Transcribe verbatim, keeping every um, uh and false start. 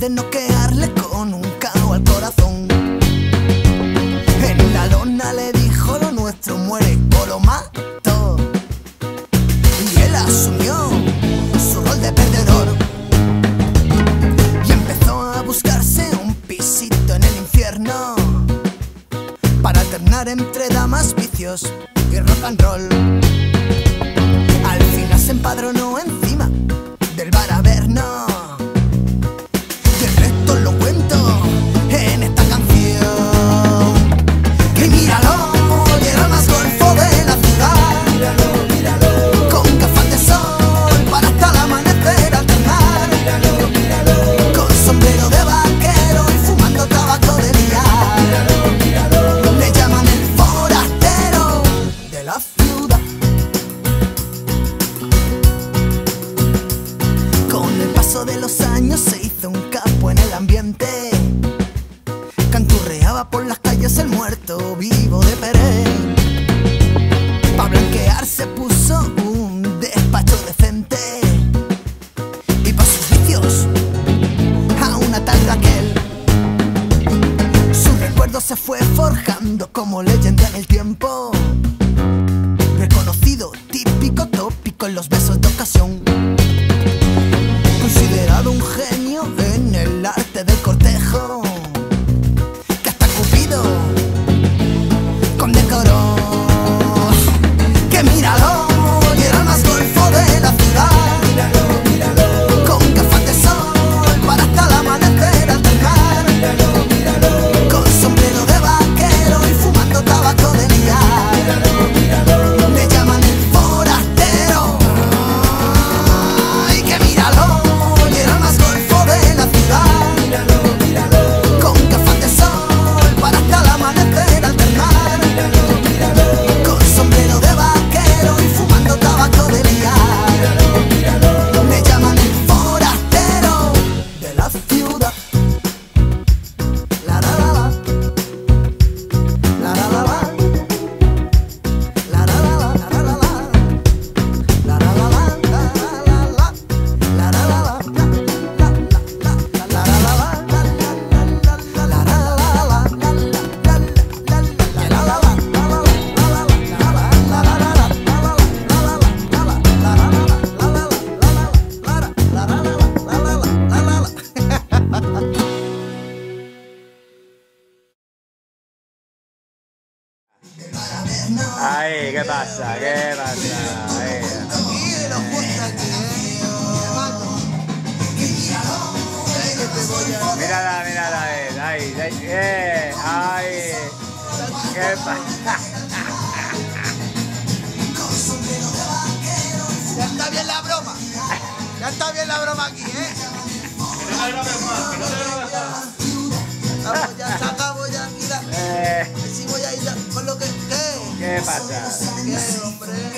de noquearle con un cao al corazón. En la lona le dijo: lo nuestro muere o lo mato. Y él asumió su rol de perdedor y empezó a buscarse un pisito en el infierno para alternar entre damas, vicios y rock and roll. Al final se empadronó encima del bar Averno. Y el resto lo cuento en esta canción. Que míralo, y era el más golfo de la ciudad. Míralo, míralo, con gafas de sol para hasta el amanecer alternar. Míralo, míralo, con sombrero de vaquero y fumando tabaco de liar. Míralo, míralo, le llaman el forastero de la ciudad. Con el paso de los años se hizo un capo en el ambiente. Canturreaba por las calles el muerto vivo de Pérez. Pa' blanquear se puso un despacho decente y pa' sus vicios a una tal Raquel. Su recuerdo se fue forjando como leyenda en el tiempo. Reconocido, típico, tópico en los besos de ocasión. Considerado un genio en el arte del cortejo, que hasta Cupido condecoró. Que míralo, y era el más golfo de la ciudad. Míralo, míralo, con gafas de sol para hasta el amanecer alternar. Míralo, míralo, con sombrero de vaquero y fumando tabaco de liar. Míralo, míralo, le llaman el forastero. Y que míralo, y era el más golfo de la ciudad. Míralo, míralo, con gafas de sol para hasta el amanecer alternar. Míralo, míralo, con sombrero de vaquero y fumando tabaco de liar. Míralo, míralo, le llaman el forastero de la ciudad. La la la la, la la la la, la la la la, la la la la, la la la la, la la la la, Ay, ¿qué pasa? ¿Qué pasa? Ay. Mírala, mírala, eh. Ay, ay, eh. Ay. ¿Qué pasa? Ya está bien la broma. Ya está bien la broma aquí, ¿eh? Que no te grabes más, que no te grabes más. Vamos, ya se acabó ya, mira. Eh, Si voy a ir ya con lo que... ¿Qué? ¿Qué pasa? ¿Qué, hombre?